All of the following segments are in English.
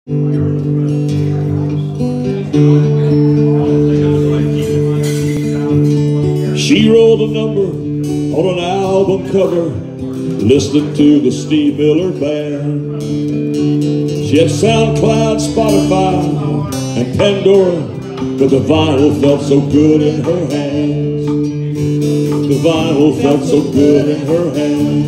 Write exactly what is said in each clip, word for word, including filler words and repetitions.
She rolled a number on an album cover, listening to the Steve Miller Band. She had SoundCloud, Spotify, and Pandora, but the vinyl felt so good in her hands. The vinyl felt so good in her hands.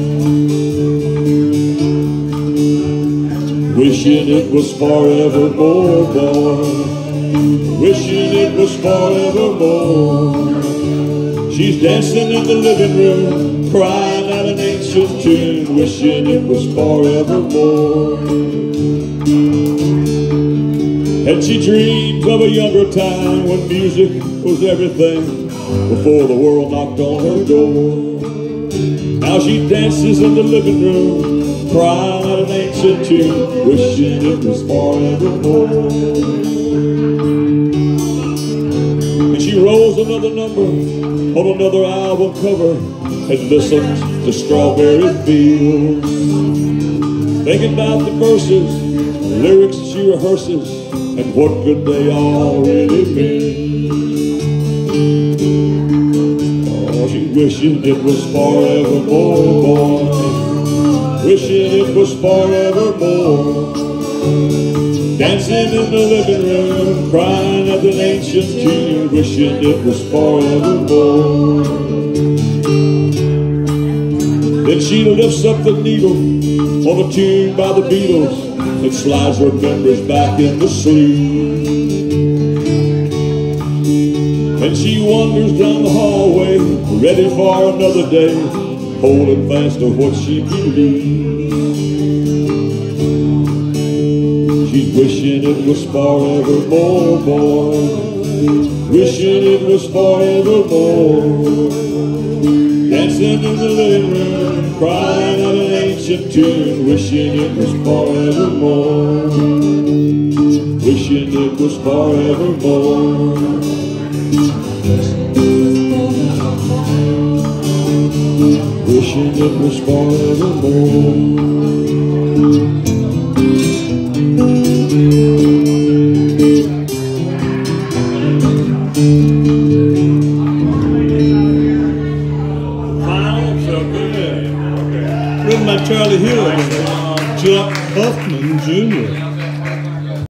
Wishing it was forevermore, boy. Wishing it was forevermore. She's dancing in the living room, crying out an ancient tune, wishing it was forevermore. And she dreams of a younger time when music was everything, before the world knocked on her door. Now she dances in the living room, crying out an ancient tune, wishing it was forevermore. And she rolls another number on another album cover and listens to Strawberry Fields, thinking about the verses, the lyrics she rehearses, and what could they all really mean. Oh, she's wishing it was forevermore, boy. Wishing it was forevermore. Dancing in the living room, crying at an ancient tune, wishing it was forevermore. Then she lifts up the needle on a tune by the Beatles and slides her members back in the sleeve. And she wanders down the hallway, ready for another day, holding fast to what she believes. She's wishing it was forevermore, boy. Wishing it was forevermore. Dancing in the living room, crying out an ancient tune, wishing it was forevermore. Wishing it was forevermore. Wishing it was forevermore. Written by Charlie Hill and Chuck Huffman Junior